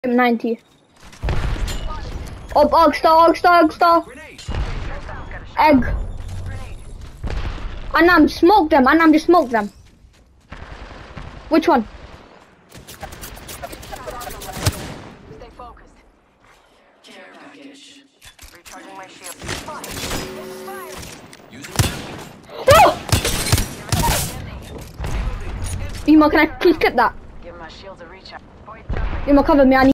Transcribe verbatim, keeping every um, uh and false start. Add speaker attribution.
Speaker 1: ninety. Up, Arc Star, Arc Star, Arc Star. Egg. Anam, smoke them. Anam, just smoke them. Which one?
Speaker 2: Stay focused. Care package. Recharging my shield.
Speaker 1: Oh! Emo, can I please clip that?
Speaker 2: Give my shields a recharge.
Speaker 1: Emo, cover me. I need